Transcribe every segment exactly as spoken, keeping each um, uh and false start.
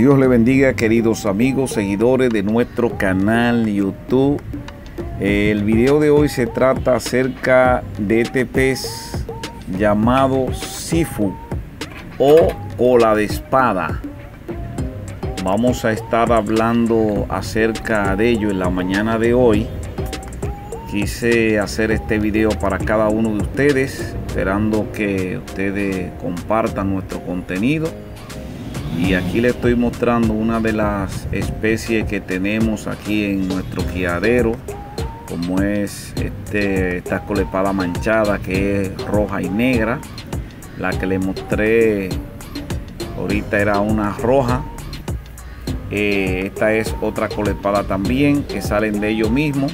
Dios le bendiga, queridos amigos, seguidores de nuestro canal YouTube. El video de hoy se trata acerca de este pez llamado Sifu o cola de espada. Vamos a estar hablando acerca de ello en la mañana de hoy. Quise hacer este video para cada uno de ustedes, esperando que ustedes compartan nuestro contenido. Y aquí les estoy mostrando una de las especies que tenemos aquí en nuestro criadero, como es este, esta colepada manchada, que es roja y negra. La que les mostré ahorita era una roja. Eh, esta es otra colepada también, que salen de ellos mismos.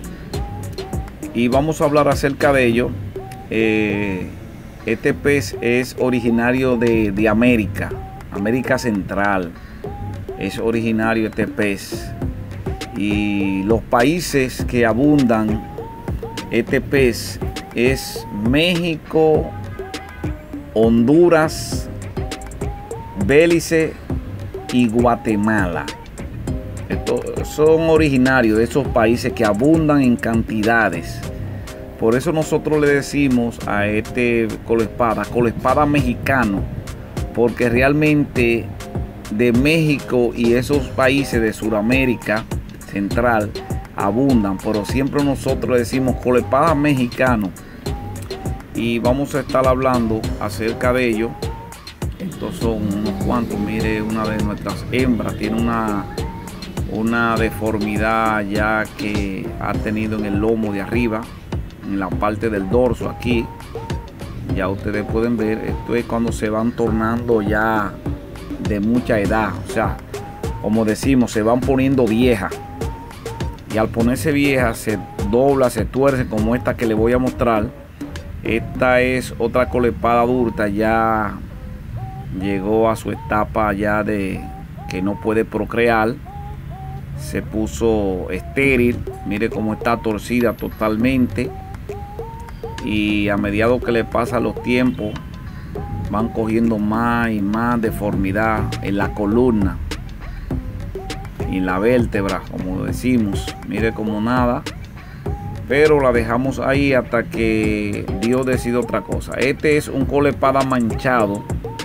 Y vamos a hablar acerca de ello. Eh, este pez es originario de, de América. América Central es originario este pez, y los países que abundan este pez es México, Honduras, Belice y Guatemala. Estos son originarios de esos países que abundan en cantidades. Por eso nosotros le decimos a este coleespada, coleespada mexicano, porque realmente de México y esos países de Sudamérica Central abundan, pero siempre nosotros le decimos coleespada mexicano. Y vamos a estar hablando acerca de ello. Estos son unos cuantos. Mire, una de nuestras hembras tiene una, una deformidad ya que ha tenido en el lomo de arriba, en la parte del dorso aquí. Ya ustedes pueden ver, esto es cuando se van tornando ya de mucha edad, o sea, como decimos, se van poniendo viejas, y al ponerse viejas se dobla, se tuerce, como esta que les voy a mostrar. Esta es otra coleespada adulta, ya llegó a su etapa ya de que no puede procrear, se puso estéril. Mire cómo está torcida totalmente. Y a medida que le pasan los tiempos, van cogiendo más y más deformidad en la columna y la vértebra, como decimos. Mire como nada, pero la dejamos ahí hasta que Dios decide otra cosa. Este es un coleespada manchado,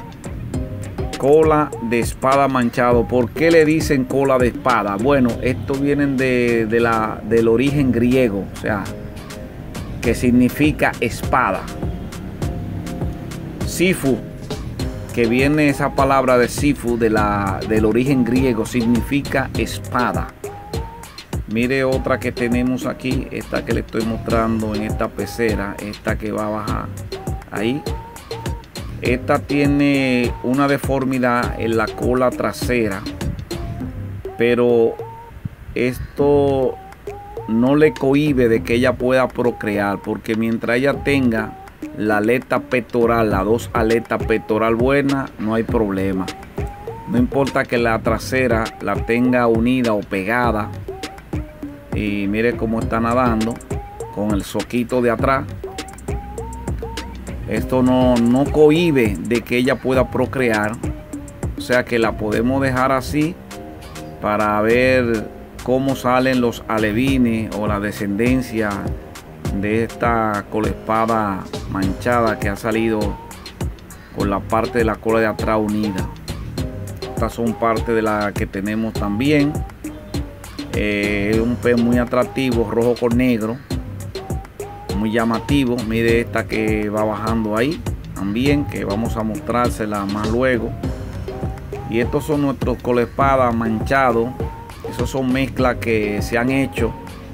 cola de espada manchado. ¿Por qué le dicen cola de espada? Bueno, esto viene de, de la, del origen griego, o sea, que significa espada. Sifu, que viene esa palabra de Sifu de la, del origen griego, significa espada. Mire otra que tenemos aquí, esta que le estoy mostrando en esta pecera, esta que va a bajar ahí. Esta tiene una deformidad en la cola trasera, pero esto no le cohíbe de que ella pueda procrear, porque mientras ella tenga la aleta pectoral, las dos aletas pectoral buenas, no hay problema. No importa que la trasera la tenga unida o pegada. Y mire cómo está nadando con el soquito de atrás. Esto no, no cohíbe de que ella pueda procrear, o sea que la podemos dejar así para ver cómo salen los alevines o la descendencia de esta coleespada manchada que ha salido con la parte de la cola de atrás unida. Estas son parte de la que tenemos también. Es eh, un pez muy atractivo, rojo con negro, muy llamativo. Mire esta que va bajando ahí también, que vamos a mostrársela más luego. Y estos son nuestros coleespadas manchados. Esos son mezclas que se han hecho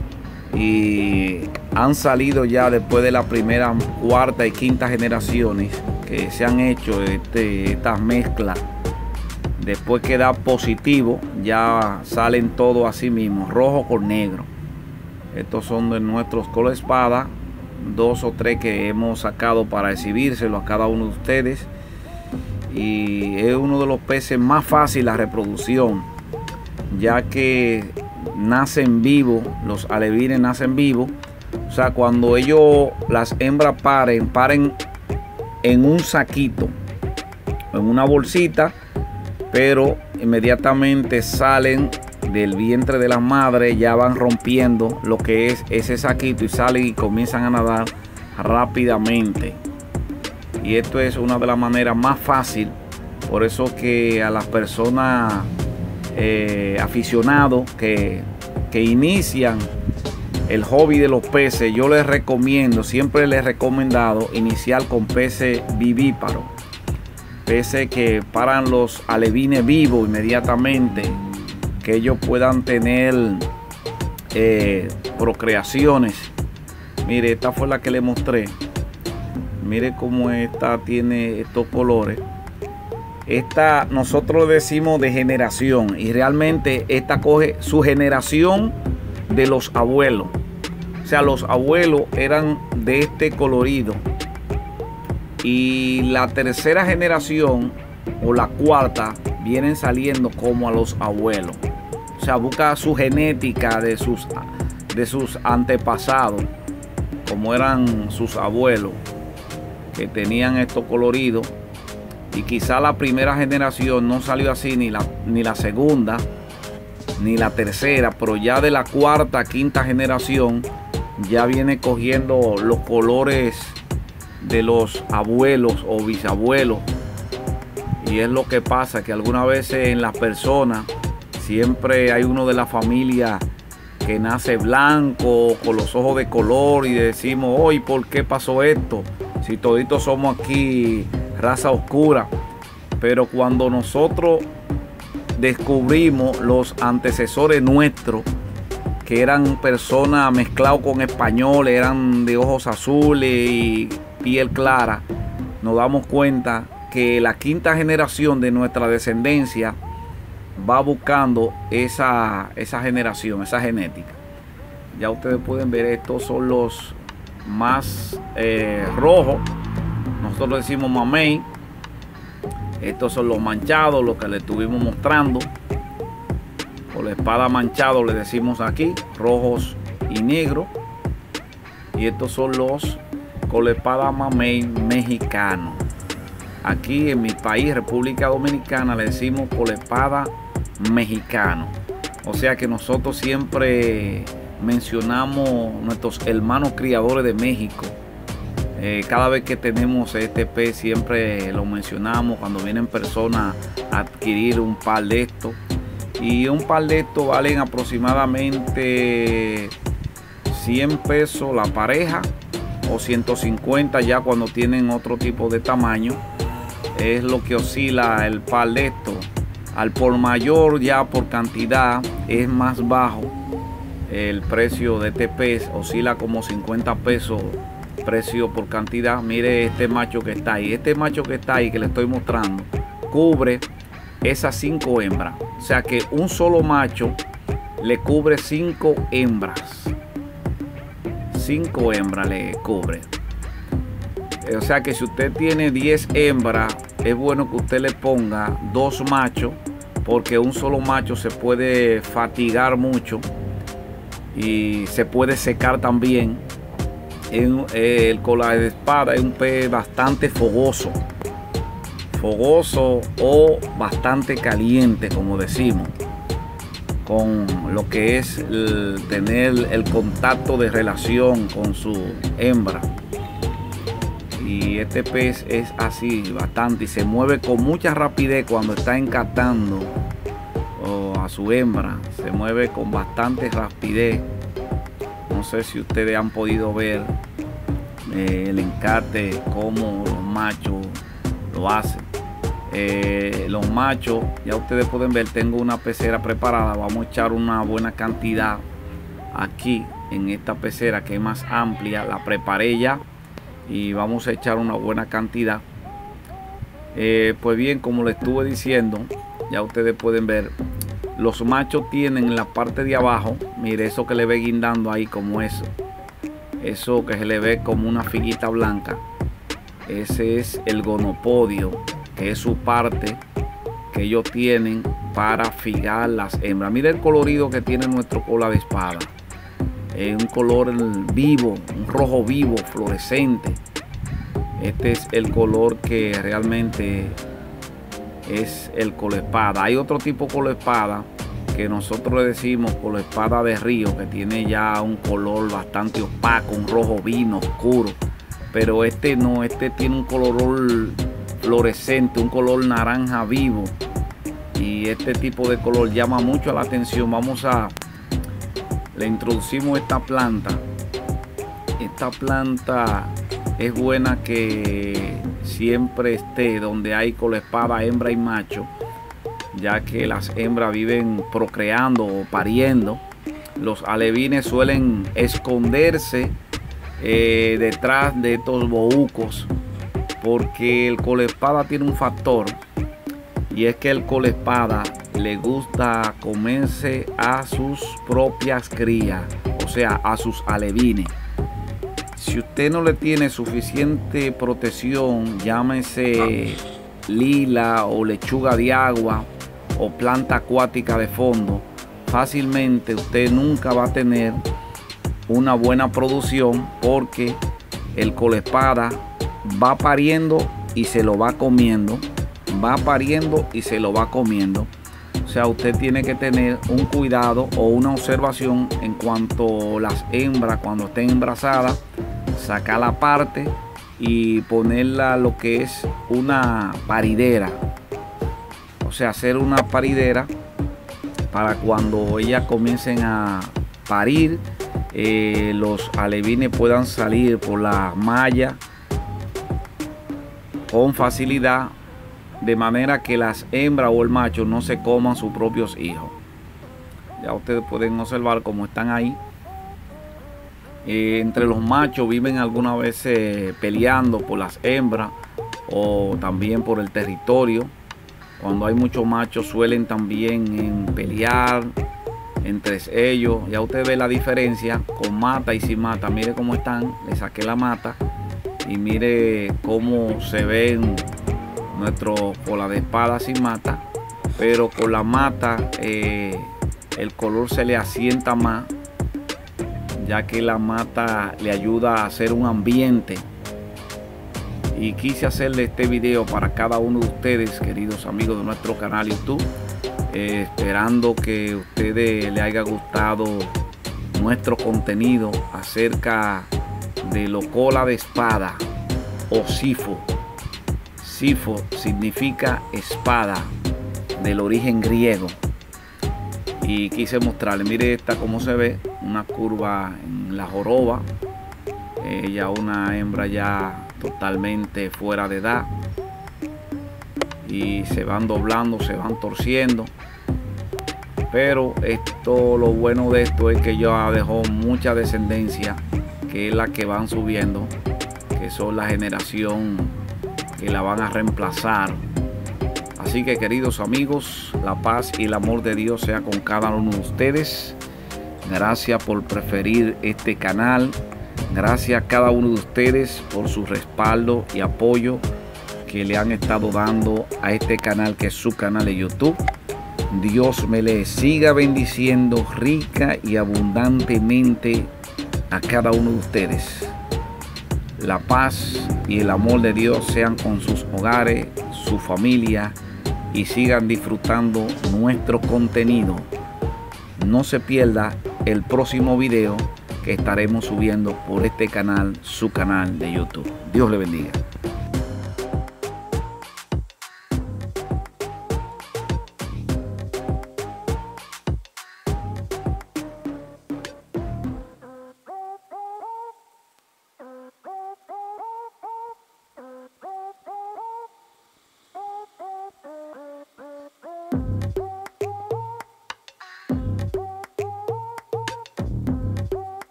y han salido ya después de la primera, cuarta y quinta generaciones que se han hecho este, estas mezclas. Después que da positivo, ya salen todos así mismo, rojo con negro. Estos son de nuestros coleespadas, dos o tres que hemos sacado para exhibírselo a cada uno de ustedes. Y es uno de los peces más fáciles la reproducción, ya que nacen vivos, los alevines nacen vivos. O sea, cuando ellos, las hembras paren, paren en un saquito, en una bolsita, pero inmediatamente salen del vientre de la madre, ya van rompiendo lo que es ese saquito y salen y comienzan a nadar rápidamente. Y esto es una de las maneras más fáciles. Por eso que a las personas eh, aficionados que, que inician el hobby de los peces, yo les recomiendo, siempre les he recomendado iniciar con peces vivíparos, peces que paran los alevines vivos inmediatamente, que ellos puedan tener eh, procreaciones. Mire, esta fue la que le mostré. Mire cómo esta tiene estos colores. Esta nosotros decimos de generación, y realmente esta coge su generación de los abuelos. O sea, los abuelos eran de este colorido, y la tercera generación o la cuarta vienen saliendo como a los abuelos. O sea, busca su genética de sus, de sus antepasados, como eran sus abuelos, que tenían estos coloridos. Y quizá la primera generación no salió así, ni la, ni la segunda, ni la tercera, pero ya de la cuarta, quinta generación ya viene cogiendo los colores de los abuelos o bisabuelos. Y es lo que pasa, que algunas veces en las personas siempre hay uno de la familia que nace blanco, con los ojos de color, y decimos, hoy, ¿por qué pasó esto? Si toditos somos aquí raza oscura. Pero cuando nosotros descubrimos los antecesores nuestros, que eran personas mezclados con españoles, eran de ojos azules y piel clara, nos damos cuenta que la quinta generación de nuestra descendencia va buscando esa, esa generación, esa genética. Ya ustedes pueden ver, estos son los más eh, rojos. Nosotros decimos mamey. Estos son los manchados, los que le estuvimos mostrando. Con la espada manchado le decimos aquí, rojos y negros. Y estos son los con la espada mamey mexicano. Aquí en mi país, República Dominicana, le decimos con la espada mexicano. O sea que nosotros siempre mencionamos nuestros hermanos criadores de México. Eh, cada vez que tenemos este pez siempre lo mencionamos cuando vienen personas a adquirir un par de estos. Y un par de estos valen aproximadamente cien pesos la pareja, o ciento cincuenta ya cuando tienen otro tipo de tamaño. Es lo que oscila el par de estos. Al por mayor, ya por cantidad, es más bajo. El precio de este pez oscila como cincuenta pesos precio por cantidad. Mire este macho que está ahí. Este macho que está ahí que le estoy mostrando cubre esas cinco hembras. O sea que un solo macho le cubre cinco hembras. Cinco hembras le cubre. O sea que si usted tiene diez hembras, es bueno que usted le ponga dos machos, porque un solo macho se puede fatigar mucho y se puede secar también. El, el cola de espada es un pez bastante fogoso, fogoso o bastante caliente, como decimos, con lo que es el, tener el contacto de relación con su hembra. Y este pez es así bastante, y se mueve con mucha rapidez cuando está encantando oh, a su hembra. Se mueve con bastante rapidez. No sé si ustedes han podido ver eh, el encarte, cómo los machos lo hacen. Eh, los machos, ya ustedes pueden ver, tengo una pecera preparada. Vamos a echar una buena cantidad aquí en esta pecera que es más amplia. La preparé ya y vamos a echar una buena cantidad. Eh, pues bien, como les estuve diciendo, ya ustedes pueden ver, los machos tienen en la parte de abajo, mire eso que le ve guindando ahí, como eso, eso que se le ve como una figuita blanca, ese es el gonopodio, que es su parte que ellos tienen para fijar las hembras. Mire el colorido que tiene nuestro cola de espada. Es un color vivo, un rojo vivo, fluorescente. Este es el color que realmente es el colespada. Hay otro tipo de colespada que nosotros le decimos colespada de río, que tiene ya un color bastante opaco, un rojo vino oscuro, pero este no, este tiene un color fluorescente, un color naranja vivo, y este tipo de color llama mucho la atención. Vamos a, le introducimos esta planta. Esta planta es buena que siempre esté donde hay colespada hembra y macho, ya que las hembras viven procreando o pariendo. Los alevines suelen esconderse eh, detrás de estos bohucos, porque el colespada tiene un factor, y es que el colespada le gusta comerse a sus propias crías, o sea, a sus alevines. Si usted no le tiene suficiente protección, llámese lila o lechuga de agua o planta acuática de fondo, fácilmente usted nunca va a tener una buena producción, porque el colespada va pariendo y se lo va comiendo, va pariendo y se lo va comiendo. O sea, usted tiene que tener un cuidado o una observación en cuanto a las hembras, cuando estén embarazadas, sacarla aparte y ponerla lo que es una paridera. O sea, hacer una paridera para cuando ellas comiencen a parir, eh, los alevines puedan salir por la malla con facilidad, de manera que las hembras o el macho no se coman sus propios hijos. Ya ustedes pueden observar cómo están ahí. Eh, entre los machos viven algunas veces peleando por las hembras o también por el territorio. Cuando hay muchos machos suelen también en pelear entre ellos. Ya usted ve la diferencia con mata y sin mata. Mire cómo están. Le saqué la mata y mire cómo se ven nuestros cola de espada sin mata. Pero con la mata eh, el color se le asienta más, ya que la mata le ayuda a hacer un ambiente. Y quise hacerle este video para cada uno de ustedes, queridos amigos de nuestro canal YouTube, eh, esperando que a ustedes les haya gustado nuestro contenido acerca de lo cola de espada o sifo. Sifo significa espada, del origen griego. Y quise mostrarle, mire esta cómo se ve, una curva en la joroba, ella una hembra ya totalmente fuera de edad, y se van doblando, se van torciendo. Pero esto, lo bueno de esto es que ya dejó mucha descendencia, que es la que van subiendo, que son la generación que la van a reemplazar. Así que, queridos amigos, la paz y el amor de Dios sea con cada uno de ustedes. Gracias por preferir este canal. Gracias a cada uno de ustedes por su respaldo y apoyo que le han estado dando a este canal, que es su canal de YouTube. Dios me le siga bendiciendo rica y abundantemente a cada uno de ustedes. La paz y el amor de Dios sean con sus hogares, su familia, y sigan disfrutando nuestro contenido. No se pierda el próximo video que estaremos subiendo por este canal, su canal de YouTube. Dios le bendiga.